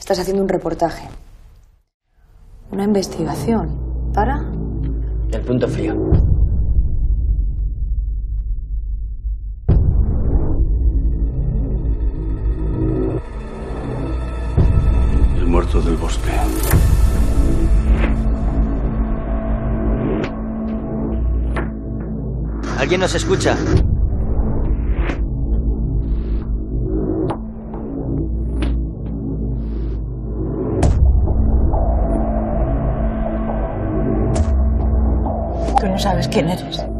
Estás haciendo un reportaje. Una investigación. ¿Para? El punto frío. El muerto del bosque. ¿Alguien nos escucha? Tú no sabes quién eres.